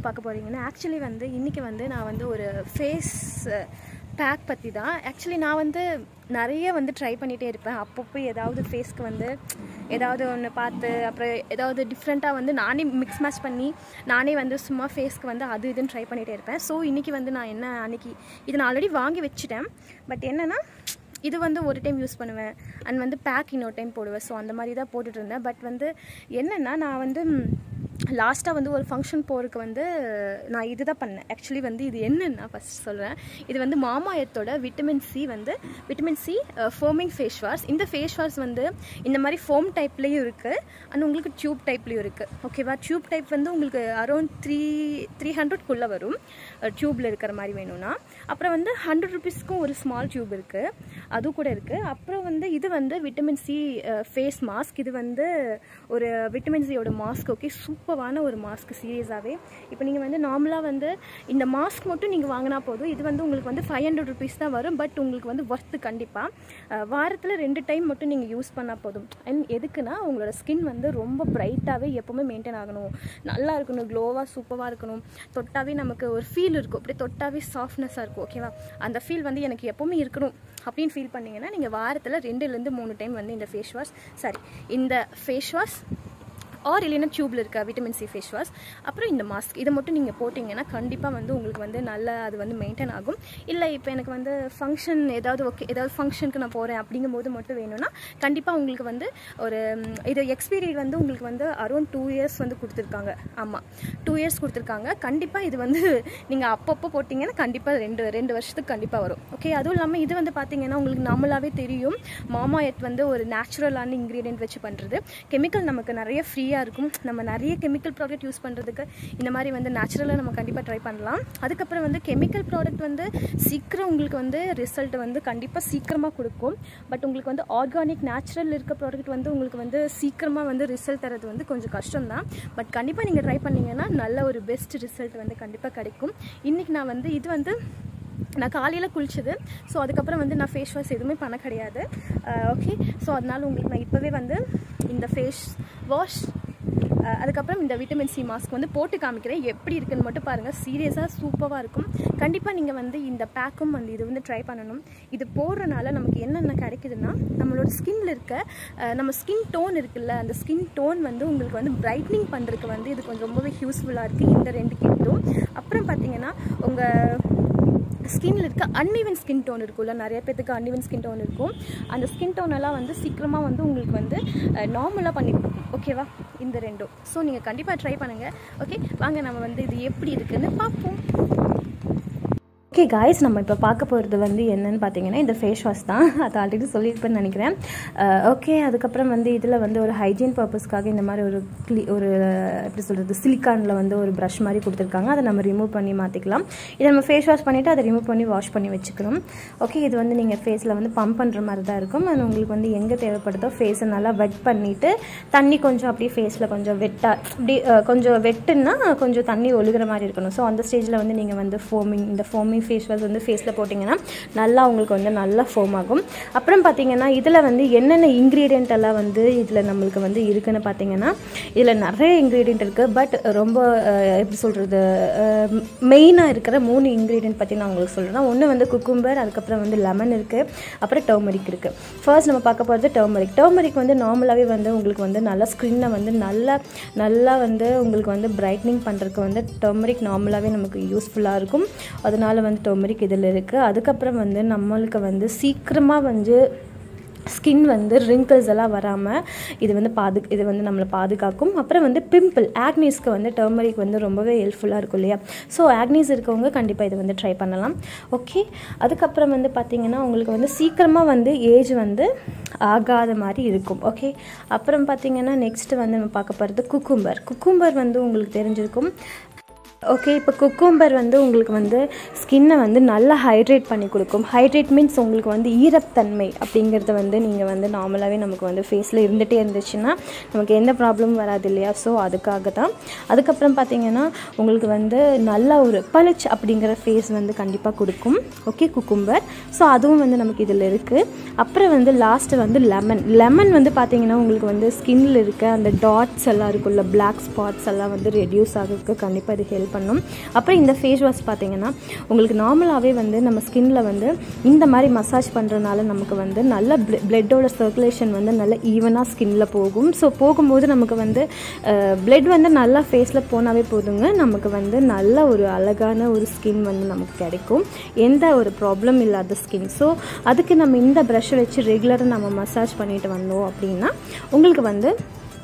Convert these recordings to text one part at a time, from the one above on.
பார்க்க போகிறீங்கன்னா ஆக்சுவலி வந்து இன்றைக்கி வந்து நான் வந்து ஒரு ஃபேஸ் பேக் பற்றி தான். ஆக்சுவலி நான் வந்து நிறைய வந்து ட்ரை பண்ணிகிட்டே இருப்பேன். அப்பப்போ ஏதாவது ஃபேஸ்க்கு வந்து ஏதாவது ஒன்று பார்த்து அப்புறம் ஏதாவது டிஃப்ரெண்ட்டாக வந்து நானே மிக்ஸ் மேட்ச் பண்ணி நானே வந்து சும்மா ஃபேஸ்க்கு வந்து அது இதுன்னு ட்ரை பண்ணிகிட்டே இருப்பேன். ஸோ இன்றைக்கி வந்து நான் என்ன அன்றைக்கி இது நான் ஆல்ரெடி வாங்கி வச்சுட்டேன். பட் என்னென்னா இது வந்து ஒரு டைம் யூஸ் பண்ணுவேன் அண்ட் வந்து பேக் இன்னொரு டைம் போடுவேன். ஸோ அந்த மாதிரி தான் போட்டுட்டு இருந்தேன். பட் வந்து என்னென்னா நான் வந்து லாஸ்ட்டாக வந்து ஒரு ஃபங்க்ஷன் போகிறதுக்கு வந்து நான் இது தான் பண்ணேன். ஆக்சுவலி வந்து இது என்னென்னா ஃபஸ்ட் சொல்கிறேன். இது வந்து மாமா எர்த்தோட vitamin C foaming face wash. இந்த ஃபேஸ் வாஷ் வந்து இந்த மாதிரி ஃபோம் டைப்லேயும் இருக்குது அண்ட் உங்களுக்கு டியூப் டைப்லேயும் இருக்குது. ஓகேவா, டியூப் டைப் வந்து உங்களுக்கு அரௌண்ட் 300 வரும் டியூப்பில் இருக்கிற மாதிரி வேணும்னா. அப்புறம் வந்து 100 rupeesக்கும் ஒரு ஸ்மால் டியூப் இருக்குது, அது கூட இருக்குது. அப்புறம் வந்து இது வந்து விட்டமின் சி ஃபேஸ் மாஸ்க். இது வந்து ஒரு விட்டமின் சியோட மாஸ்க். ஓகே, சூப்பரான ஒரு மாஸ்க் சீரியஸாகவே. இப்போ நீங்கள் வந்து நார்மலாக வந்து இந்த மாஸ்க் மட்டும் நீங்கள் வாங்கினா போதும். இது வந்து உங்களுக்கு வந்து 500 rupees தான் வரும். பட் உங்களுக்கு வந்து ஒர்த்து கண்டிப்பாக. வாரத்தில் 2 டைம் மட்டும் நீங்கள் யூஸ் பண்ணால் போதும். அண்ட் எதுக்குன்னா உங்களோட ஸ்கின் வந்து ரொம்ப பிரைட்டாகவே எப்போவுமே மெயின்டைன் ஆகணும், நல்லா இருக்கணும், க்ளோவாக சூப்பராக இருக்கணும். தொட்டாவே நமக்கு ஒரு ஃபீல் இருக்கும், அப்படியே தொட்டாவே சாஃப்ட்னஸாக இருக்கும். ஓகேவா, அந்த ஃபீல் வந்து எனக்கு எப்போவுமே இருக்கணும் அப்படின்னு ஃபீல் பண்ணிங்கன்னா நீங்கள் வாரத்தில் 2லேருந்து 3 டைம் வந்து இந்த ஃபேஸ் வாஷ் ஆர் இல்லைன்னா டியூப்பில் இருக்க விட்டமின் சி ஃபேஸ் வாஷ் அப்புறம் இந்த மாஸ்க் இதை மட்டும் நீங்கள் போட்டிங்கன்னா கண்டிப்பாக வந்து உங்களுக்கு வந்து நல்லா அது வந்து மெயின்டைன் ஆகும். இல்லை இப்போ எனக்கு வந்து ஃபங்க்ஷன் ஏதாவது ஃபங்க்ஷனுக்கு நான் போகிறேன் அப்படிங்கும்போது மட்டும் வேணும்னா கண்டிப்பாக உங்களுக்கு வந்து ஒரு இது எக்ஸ்பீரி வந்து உங்களுக்கு வந்து அரௌண்ட் 2 years வந்து கொடுத்துருக்காங்க. ஆமாம், 2 years கொடுத்துருக்காங்க. கண்டிப்பாக இது வந்து நீங்கள் அப்பப்போ போட்டிங்கன்னா கண்டிப்பாக 2 வருஷத்துக்கு கண்டிப்பாக வரும். ஓகே, அதுவும் இல்லாமல் இது வந்து பார்த்தீங்கன்னா உங்களுக்கு நார்மலாகவே தெரியும் மாமா எர்த் வந்து ஒரு நேச்சுரலான இன்க்ரீடியன்ட் வச்சு பண்ணுறது. கெமிக்கல் நமக்கு நிறைய ஃப்ரீயாக இருக்கும். நம்ம நிறைய கெமிக்கல் ப்ராடக்ட் யூஸ் பண்ணுறதுக்கு இந்த மாதிரி வந்து நேச்சுரலாக நம்ம கண்டிப்பாக ட்ரை பண்ணலாம். அதுக்கப்புறம் வந்து கெமிக்கல் ப்ராடக்ட் வந்து சீக்கிரம் உங்களுக்கு வந்து ரிசல்ட் வந்து கண்டிப்பாக சீக்கிரமாக கொடுக்கும். பட் உங்களுக்கு வந்து ஆர்கானிக் நேச்சுரல் இருக்க ப்ராடக்ட் வந்து உங்களுக்கு வந்து சீக்கிரமாக வந்து ரிசல்ட் தரது வந்து கொஞ்சம் கஷ்டம்தான். பட் கண்டிப்பாக நீங்கள் ட்ரை பண்ணிங்கன்னா நல்ல ஒரு பெஸ்ட் ரிசல்ட் வந்து கண்டிப்பாக கிடைக்கும். இன்றைக்கி நான் வந்து இது வந்து நான் காலையில் குளிச்சது. ஸோ அதுக்கப்புறம் வந்து நான் ஃபேஸ் வாஷ் எதுவுமே பண்ண கிடையாது. ஓகே, ஸோ அதனால் உங்களுக்கு நான் இப்போவே வந்து இந்த ஃபேஸ் வாஷ் அதுக்கப்புறம் இந்த விட்டமின் சி மாஸ்க் வந்து போட்டு காமிக்கிறேன். எப்படி இருக்குன்னு மட்டும் பாருங்கள். சீரியஸாக சூப்பராக இருக்கும். கண்டிப்பாக நீங்கள் வந்து இந்த பேக்கும் வந்து இது வந்து ட்ரை பண்ணணும். இது போடுறதுனால நமக்கு என்னென்ன கிடைக்குதுன்னா நம்மளோட ஸ்கின்ல இருக்க நம்ம ஸ்கின் டோன் இருக்குல்ல, அந்த ஸ்கின் டோன் வந்து உங்களுக்கு வந்து பிரைட்னிங் பண்ணுறதுக்கு வந்து இது கொஞ்சம் ரொம்பவே யூஸ்ஃபுல்லாக இருக்குது இந்த 2 கிட்டும். அப்புறம் பார்த்தீங்கன்னா உங்கள் ஸ்கின்ல இருக்க அன்இவன் ஸ்கின் டோன் இருக்கும்ல, நிறைய பேத்துக்கு அன்இவன் ஸ்கின் டோன் இருக்கும். அந்த ஸ்கின் டோனெல்லாம் வந்து சீக்கிரமாக வந்து உங்களுக்கு வந்து நார்மலாக பண்ணி கொடுக்கும். ஓகேவா, இந்த 2ம். ஸோ நீங்கள் கண்டிப்பாக ட்ரை பண்ணுங்கள். ஓகே, வாங்க நம்ம வந்து இது எப்படி இருக்குன்னு பார்ப்போம். ஓகே காய்ஸ், நம்ம இப்போ பார்க்க போகிறது வந்து என்னென்னு பார்த்தீங்கன்னா இந்த ஃபேஸ் வாஷ் தான். அது ஆல்ரெடி சொல்லியிருப்பேன்னு நினைக்கிறேன். ஓகே, அதுக்கப்புறம் வந்து இதில் வந்து ஒரு ஹைஜீன் பர்பஸ்க்காக இந்த மாதிரி ஒரு எப்படி சொல்கிறது சிலிக்கானில் வந்து ஒரு ப்ரஷ் மாதிரி கொடுத்துருக்காங்க. அதை நம்ம ரிமூவ் பண்ணி மாற்றிக்கலாம். இதை நம்ம ஃபேஸ் வாஷ் பண்ணிவிட்டு அதை ரிமூவ் பண்ணி வாஷ் பண்ணி வச்சுக்கணும். ஓகே, இது வந்து நீங்கள் ஃபேஸில் வந்து பம்ப் பண்ணுற மாதிரி தான் இருக்கும். அது உங்களுக்கு வந்து எங்கே தேவைப்படுதோ ஃபேஸை நல்லா வெட் பண்ணிவிட்டு தண்ணி கொஞ்சம் அப்படியே ஃபேஸில் கொஞ்சம் வெட்டாக அப்படி கொஞ்சம் வெட்டுன்னா கொஞ்சம் தண்ணி ஒழுகிற மாதிரி இருக்கணும். ஸோ அந்த ஸ்டேஜில் வந்து நீங்கள் வந்து இந்த ஃபோமிங் ஃபேஸ் வாஷ் வந்து ஃபேஸில் போட்டிங்கன்னா நல்லா உங்களுக்கு வந்து நல்லா ஃபோம் ஆகும். அப்புறம் பார்த்தீங்கன்னா இதில் வந்து என்னென்ன இன்க்ரீடியன்ட் எல்லாம் வந்து இதில் நம்மளுக்கு வந்து இருக்குன்னு பார்த்தீங்கன்னா இதில் நிறைய இன்க்ரீடியன்ட் இருக்குது. பட் ரொம்ப எப்படி சொல்கிறது மெயினாக இருக்கிற 3 இன்க்ரீடியன்ட் பற்றி நான் உங்களுக்கு சொல்கிறேன். ஒன்று வந்து குக்கும்பர், அதுக்கப்புறம் வந்து லெமன் இருக்குது, அப்புறம் டர்மரிக் இருக்குது. ஃபர்ஸ்ட் நம்ம பார்க்க போகிறது டர்மரிக் வந்து நார்மலாகவே வந்து உங்களுக்கு வந்து நல்லா ஸ்கின்னை வந்து நல்லா வந்து உங்களுக்கு வந்து பிரைட்னிங் பண்ணுறதுக்கு வந்து டர்மரிக் நார்மலாகவே நமக்கு யூஸ்ஃபுல்லாக இருக்கும். அதனால வந்து டர்மரிக் இதில் இருக்குது. அதுக்கப்புறம் வந்து நம்மளுக்கு வந்து சீக்கிரமாக வந்து ஸ்கின் வந்து ரிங்கிள்ஸ் எல்லாம் வராமல் இது வந்து நம்மளை பாதுகாக்கும். அப்புறம் வந்து ஆக்னிஸ்க்கு வந்து டர்மரிக் வந்து ரொம்பவே ஹெல்ப்ஃபுல்லாக இருக்கும் இல்லையா. ஸோ ஆக்னிஸ் இருக்கவங்க கண்டிப்பாக இதை வந்து ட்ரை பண்ணலாம். ஓகே, அதுக்கப்புறம் வந்து பார்த்திங்கன்னா உங்களுக்கு வந்து சீக்கிரமாக வந்து ஏஜ் வந்து ஆகாத மாதிரி இருக்கும். ஓகே, அப்புறம் பார்த்திங்கன்னா நெக்ஸ்ட்டு வந்து நம்ம பார்க்க போகிறது குக்கும்பர் வந்து உங்களுக்கு தெரிஞ்சிருக்கும். ஓகே, இப்போ குக்கும்பர் வந்து உங்களுக்கு வந்து ஸ்கின்னை வந்து நல்லா ஹைட்ரேட் பண்ணி கொடுக்கும். ஹைட்ரேட் மீன்ஸ் உங்களுக்கு வந்து ஈரத்தன்மை அப்படிங்கிறது வந்து நீங்கள் வந்து நார்மலாகவே நமக்கு வந்து ஃபேஸில் இருந்துகிட்டே இருந்துச்சுன்னா நமக்கு எந்த ப்ராப்ளமும் வராது இல்லையா. ஸோ அதுக்காக தான். அதுக்கப்புறம் பார்த்தீங்கன்னா உங்களுக்கு வந்து நல்ல ஒரு பளிச் அப்படிங்கிற ஃபேஸ் வந்து கண்டிப்பாக கொடுக்கும். Okay, cucumber. ஸோ அதுவும் வந்து நமக்கு இதில் இருக்குது. அப்புறம் வந்து லாஸ்ட்டு வந்து லெமன் வந்து பார்த்தீங்கன்னா உங்களுக்கு வந்து ஸ்கின்னில் இருக்க அந்த டாட்ஸ் எல்லாம் இருக்குல்ல, பிளாக் ஸ்பாட்ஸ் எல்லாம் வந்து ரெடியூஸ் ஆகிறதுக்கு கண்டிப்பாக இது ஹெல்ப் பண்ணணும். அப்புறம் இந்த ஃபேஸ் வாஷ் பார்த்தீங்கன்னா உங்களுக்கு நார்மலாகவே வந்து நம்ம ஸ்கின்ல வந்து இந்த மாதிரி மசாஜ் பண்ணுறதுனால நமக்கு வந்து நல்ல பிளட்டோட சர்க்குலேஷன் வந்து நல்ல ஈவனாக ஸ்கின்ல போகும். ஸோ போகும்போது நமக்கு வந்து பிளட் வந்து நல்லா ஃபேஸில் போனாவே போதுங்க, நமக்கு வந்து நல்ல ஒரு அழகான ஒரு ஸ்கின் வந்து நமக்கு கிடைக்கும், எந்த ஒரு ப்ராப்ளம் இல்லாத ஸ்கின். ஸோ அதுக்கு நம்ம இந்த ப்ரஷ் வச்சு ரெகுலராக நம்ம மசாஜ் பண்ணிட்டு வந்தோம் அப்படின்னா உங்களுக்கு வந்து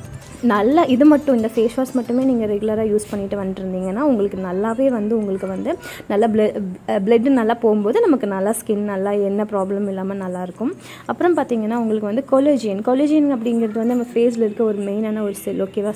நல்லா இது மட்டும் இந்த ஃபேஸ் வாஷ் மட்டுமே நீங்கள் ரெகுலராக யூஸ் பண்ணிட்டு வந்துருந்தீங்கன்னா உங்களுக்கு நல்லாவே வந்து உங்களுக்கு வந்து நல்லா பிளட்டு நல்லா போகும்போது நமக்கு நல்லா ஸ்கின் நல்லா என்ன ப்ராப்ளம் இல்லாமல் நல்லாயிருக்கும். அப்புறம் பார்த்தீங்கன்னா உங்களுக்கு வந்து கொலேஜின் அப்படிங்கிறது வந்து நம்ம ஃபேஸில் இருக்க ஒரு மெயினான ஒரு செல். ஓகேவா,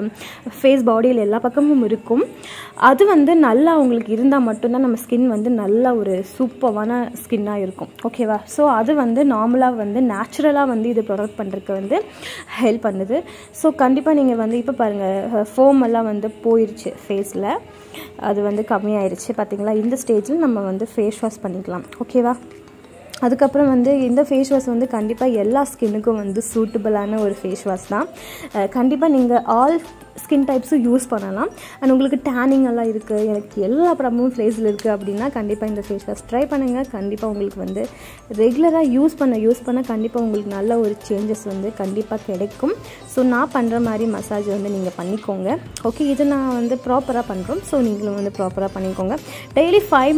ஃபேஸ் பாடியில் எல்லா பக்கமும் இருக்கும். அது வந்து நல்லா உங்களுக்கு இருந்தால் மட்டும்தான் நம்ம ஸ்கின் வந்து நல்ல ஒரு சூப்பரான ஸ்கின்னாக இருக்கும். ஓகேவா, ஸோ அது வந்து நார்மலாக வந்து நேச்சுரலாக வந்து இது ப்ரொடக்ட் பண்ணுறதுக்கு வந்து ஹெல்ப் பண்ணுது. ஸோ கண்டிப்பாக நீங்கள் வந்து இப்போ பாருங்கள் ஃபோம் எல்லாம் வந்து போயிடுச்சு ஃபேஸில், அது வந்து கம்மியாயிடுச்சு பார்த்தீங்களா. இந்த ஸ்டேஜில் நம்ம வந்து ஃபேஸ் வாஷ் பண்ணிக்கலாம். ஓகேவா, அதுக்கப்புறம் வந்து இந்த ஃபேஸ் வாஷ் வந்து கண்டிப்பாக எல்லா ஸ்கின்னுக்கும் வந்து சூட்டபிளான ஒரு ஃபேஸ் வாஷ் தான். கண்டிப்பாக நீங்கள் ஆல் ஸ்கின் டைப்ஸும் யூஸ் பண்ணலாம். அண்ட் உங்களுக்கு டேனிங் எல்லாம் இருக்குது, எனக்கு எல்லா ப்ராப்ளமும் ஃபேஸில் இருக்குது அப்படின்னா கண்டிப்பாக இந்த ஃபேஸ் வாஷ் ட்ரை பண்ணுங்கள். கண்டிப்பாக உங்களுக்கு வந்து ரெகுலராக யூஸ் பண்ண கண்டிப்பாக உங்களுக்கு நல்ல ஒரு சேஞ்சஸ் வந்து கண்டிப்பாக கிடைக்கும். ஸோ நான் பண்ணுற மாதிரி மசாஜ் வந்து நீங்கள் பண்ணிக்கோங்க. ஓகே, இது நான் வந்து ப்ராப்பராக பண்ணுறோம். ஸோ நீங்களும் வந்து ப்ராப்பராக பண்ணிக்கோங்க. டெய்லி 5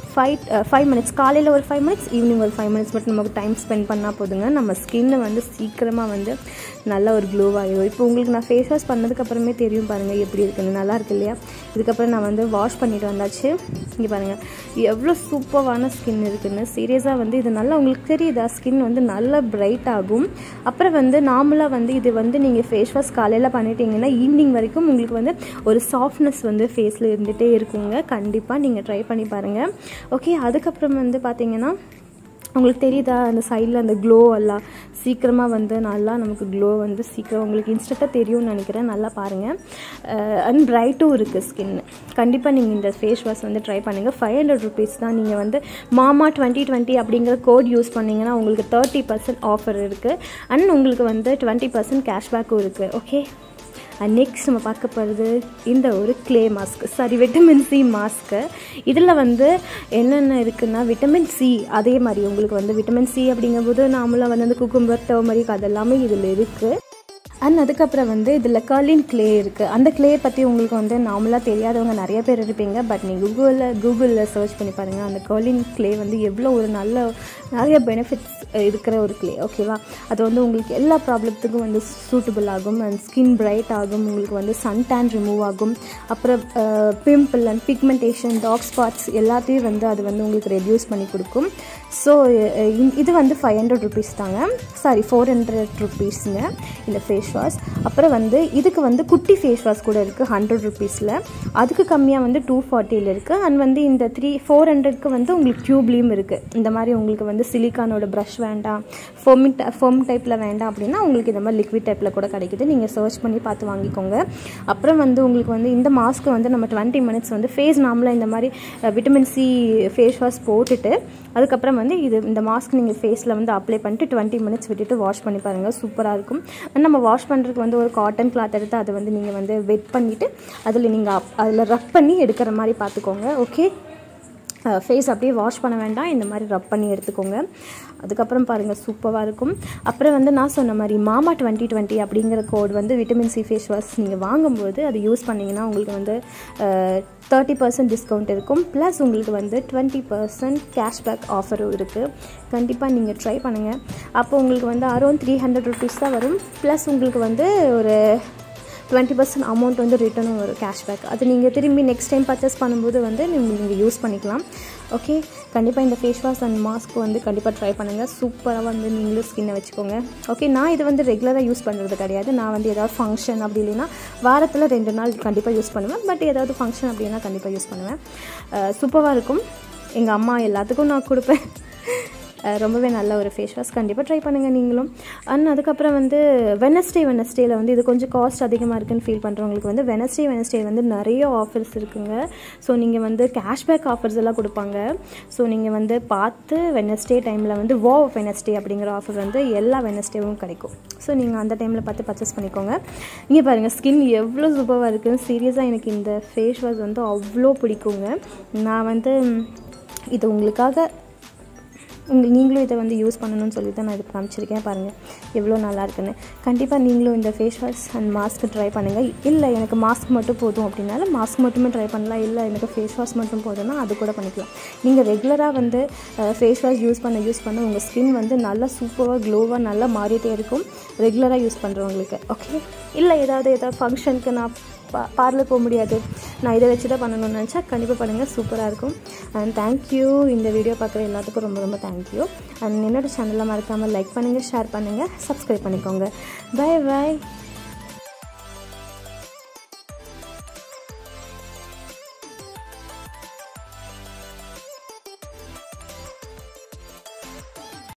மினிட்ஸ் காலையில் ஒரு 5 மினிட்ஸ், ஈவினிங் ஒரு 5 மினிட்ஸ் மட்டும் நமக்கு டைம் ஸ்பெண்ட் பண்ணால் போதுங்க, நம்ம ஸ்கின்னை வந்து சீக்கிரமாக வந்து நல்ல ஒரு க்ளோ ஆகிடும். இப்போ உங்களுக்கு நான் ஃபேஸ் வாஷ் பண்ணதுக்கப்புறமே தெரியும் பாருங்கள் எப்படி இருக்குன்னு, நல்லா இருக்கு இல்லையா. இதுக்கப்புறம் நான் வந்து வாஷ் பண்ணிட்டு வந்தாச்சு. இங்கே பாருங்கள் எவ்வளோ சூப்பரான ஸ்கின் இருக்குன்னு. சீரியஸாக வந்து இது நல்லா உங்களுக்கு தெரியுதா, ஸ்கின் வந்து நல்லா பிரைட் ஆகும். அப்புறம் வந்து நார்மலாக வந்து இது வந்து நீங்கள் ஃபேஸ் வாஷ் காலையில் பண்ணிட்டீங்கன்னா ஈவினிங் வரைக்கும் உங்களுக்கு வந்து ஒரு சாஃப்ட்னஸ் வந்து ஃபேஸில் இருந்துகிட்டே இருக்குங்க. கண்டிப்பாக நீங்கள் ட்ரை பண்ணி பாருங்கள். ஓகே, அதுக்கப்புறம் வந்து பார்த்தீங்கன்னா உங்களுக்கு தெரியுதா அந்த சைடில் அந்த க்ளோ எல்லாம் சீக்கிரமாக வந்து நல்லா நமக்கு க்ளோ வந்து சீக்கிரம் உங்களுக்கு இன்ஸ்டண்ட்டாக தெரியும்னு நினைக்கிறேன். நல்லா பாருங்கள். அண்ட் பிரைட்டும் இருக்குது ஸ்கின். கண்டிப்பாக நீங்கள் இந்த ஃபேஸ் வாஷ் வந்து ட்ரை பண்ணுங்கள். 500 ருபீஸ் தான். நீங்கள் வந்து மாமா 2020 அப்படிங்கிற கோட் யூஸ் பண்ணிங்கன்னா உங்களுக்கு 30% ஆஃபர் இருக்குது. அண்ட் உங்களுக்கு வந்து 20% கேஷ்பேக்கும் இருக்குது. ஓகே, நெக்ஸ்ட் நம்ம பார்க்க போகிறது இந்த ஒரு clay mask, vitamin C mask. இதில் வந்து என்னென்ன இருக்குன்னா விட்டமின் சி, அதே மாதிரி உங்களுக்கு வந்து விட்டமின் சி அப்படிங்கும்போது நார்மலாக வந்து அந்த குக்கும்பர் டர்மரிக் அதெல்லாமே இதில் இருக்குது. அண்ட் அதுக்கப்புறம் வந்து இதில் கர்லின் க்ளே இருக்குது. அந்த க்ளே பற்றி உங்களுக்கு வந்து நார்மலாக தெரியாதவங்க நிறைய பேர் இருப்பீங்க. பட் நீங்கள் கூகுளில் சர்ச் பண்ணி பாருங்கள். அந்த கர்லின் க்ளே வந்து எவ்வளோ ஒரு நிறைய பெனிஃபிட்ஸ் இருக்கிற ஒரு க்ளே. ஓகேவா, அது வந்து உங்களுக்கு எல்லா ப்ராப்ளத்துக்கும் வந்து சூட்டபிள் ஆகும். அண்ட் ஸ்கின் பிரைட் ஆகும், உங்களுக்கு வந்து சன் டேன் ரிமூவ் ஆகும். அப்புறம் pimple and pigmentation, dark spots எல்லாத்தையும் வந்து அது வந்து உங்களுக்கு ரெடியூஸ் பண்ணி கொடுக்கும். ஸோ இது வந்து 500 ருபீஸ் தாங்க, 400 ருபீஸுங்க இந்த ஃபேஸ் வாஷ். அப்புறம் வந்து இதுக்கு வந்து குட்டி ஃபேஸ் வாஷ் கூட இருக்குது 100 ருபீஸில். அதுக்கு கம்மியாக வந்து 240 இருக்குது. அண்ட் வந்து இந்த 400க்கு வந்து உங்களுக்கு டியூப்லேயும் இருக்குது. இந்த மாதிரி உங்களுக்கு வந்து சிலிக்கானோட ப்ரஷ் வேண்டாம், ஃபோம் டைப்பில் வேண்டாம் அப்படின்னா உங்களுக்கு இந்த மாதிரி லிக்விட் டைப்பில் கூட கிடைக்குது. நீங்கள் சர்ச் பண்ணி பார்த்து வாங்கிக்கோங்க. அப்புறம் வந்து உங்களுக்கு வந்து இந்த மாஸ்க்கு வந்து நம்ம 20 மினிட்ஸ் வந்து ஃபேஸ் நார்மலாக இந்த மாதிரி விட்டமின் சி ஃபேஸ் வாஷ் போட்டுட்டு அதுக்கப்புறம் வந்து இந்த மாஸ்க் நீங்கள் ஃபேஸில் வந்து அப்ளை பண்ணிட்டு 20 மினிட்ஸ் விட்டுட்டு வாஷ் பண்ணி பாருங்கள், சூப்பராக இருக்கும். நம்ம வாஷ் பண்ணுறதுக்கு வந்து ஒரு காட்டன் கிளாத் எடுத்து அதை வந்து நீங்கள் வந்து வெட் பண்ணிவிட்டு அதில் ரப் பண்ணி எடுக்கிற மாதிரி பார்த்துக்கோங்க. ஓகே, ஃபேஸ் அப்படியே வாஷ் பண்ண வேண்டாம், இந்த மாதிரி ரப் பண்ணி எடுத்துக்கோங்க. அதுக்கப்புறம் பாருங்கள் சூப்பராக இருக்கும். அப்புறம் வந்து நான் சொன்ன மாதிரி மாமா 2020 அப்படிங்கிற கோட் வந்து விட்டமின் சி ஃபேஸ் வாஷ் நீங்கள் வாங்கும்போது அது யூஸ் பண்ணிங்கன்னா உங்களுக்கு வந்து 30% டிஸ்கவுண்ட் இருக்கும். ப்ளஸ் உங்களுக்கு வந்து 20% கேஷ்பேக் ஆஃபரும் இருக்குது. கண்டிப்பாக நீங்கள் ட்ரை பண்ணுங்கள். அப்போ உங்களுக்கு வந்து அரௌண்ட் 300 ருபீஸ் தான் வரும். ப்ளஸ் உங்களுக்கு வந்து ஒரு 20% அமௌண்ட் வந்து ரிட்டர்னும் வரும் கேஷ்பேக். அது நீங்கள் திரும்பி நெக்ஸ்ட் டைம் பர்ச்சேஸ் பண்ணும்போது வந்து நீங்கள் யூஸ் பண்ணிக்கலாம். ஓகே, கண்டிப்பாக இந்த ஃபேஸ் வாஷ் அண்ட் மாஸ்க் வந்து கண்டிப்பாக ட்ரை பண்ணுங்கள். சூப்பராக வந்து நீங்களும் ஸ்கின்னை வச்சுக்கோங்க. ஓகே, நான் இது வந்து ரெகுலராக யூஸ் பண்ணுறது கிடையாது. நான் வந்து ஏதாவது ஃபங்க்ஷன் அப்படி இல்லைன்னா வாரத்தில் 2 நாள் கண்டிப்பாக யூஸ் பண்ணுவேன். பட் ஏதாவது ஃபங்க்ஷன் அப்படின்னா கண்டிப்பாக யூஸ் பண்ணுவேன். சூப்பராக இருக்கும். எங்கள் அம்மா எல்லாத்துக்கும் நான் கொடுப்பேன். ரொம்பவே நல்ல ஒரு ஃபேஸ் வாஷ். கண்டிப்பாக ட்ரை பண்ணுங்கள் நீங்களும். அண்ட் அதுக்கப்புறம் வந்து வெனஸ்டேயில் வந்து இது கொஞ்சம் காஸ்ட் அதிகமாக இருக்குன்னு ஃபீல் பண்ணுறவங்களுக்கு வந்து வெனஸ்டே வந்து நிறைய ஆஃபர்ஸ் இருக்குங்க. ஸோ நீங்கள் வந்து கேஷ்பேக் ஆஃபர்ஸ் எல்லாம் கொடுப்பாங்க. ஸோ நீங்கள் வந்து பார்த்து வெனஸ்டே டைமில் வந்து வெனஸ்டே அப்படிங்கிற ஆஃபர் வந்து எல்லா வெனஸ்டேவும் கிடைக்கும். ஸோ நீங்கள் அந்த டைமில் பார்த்து பர்ச்சேஸ் பண்ணிக்கோங்க. இங்கே பாருங்கள் ஸ்கின் எவ்வளோ சூப்பராக இருக்குது. சீரியஸாக எனக்கு இந்த ஃபேஸ் வாஷ் வந்து அவ்வளோ பிடிக்குங்க. நான் வந்து இது உங்களுக்காக நீங்களும் இதை வந்து யூஸ் பண்ணணும்னு சொல்லி தான் நான் இது காமிச்சிருக்கேன். பாருங்கள் எவ்வளோ நல்லா இருக்குன்னு. கண்டிப்பாக நீங்களும் இந்த face wash and mask try பண்ணுங்கள். இல்லை எனக்கு மாஸ்க் மட்டும் போதும் அப்படின்னாலும் மாஸ்க் மட்டுமே ட்ரை பண்ணலாம். இல்லை எனக்கு ஃபேஸ் வாஷ் மட்டும் போதும்னா அது கூட பண்ணிக்கலாம். நீங்கள் ரெகுலராக வந்து ஃபேஸ் வாஷ் யூஸ் பண்ண உங்கள் ஸ்கின் வந்து நல்லா சூப்பராக க்ளோவாக நல்லா மாறிட்டே இருக்கும் ரெகுலராக யூஸ் பண்ணுறவங்களுக்கு. ஓகே, இல்லை ஏதாவது ஃபங்க்ஷனுக்கு நான் பார்லர் போக முடியாது, நான் இதை வச்சு தான் பண்ணணும்னு நினச்சா கண்டிப்பாக பண்ணுங்கள், சூப்பராக இருக்கும். And thank you. இந்த வீடியோ பார்க்குற எல்லாத்துக்கும் ரொம்ப ரொம்ப தேங்க்யூ. அண்ட் என்னோடய சேனலில் மறக்காமல் லைக் பண்ணுங்கள், ஷேர் பண்ணுங்கள், சப்ஸ்கிரைப் பண்ணிக்கோங்க. பை.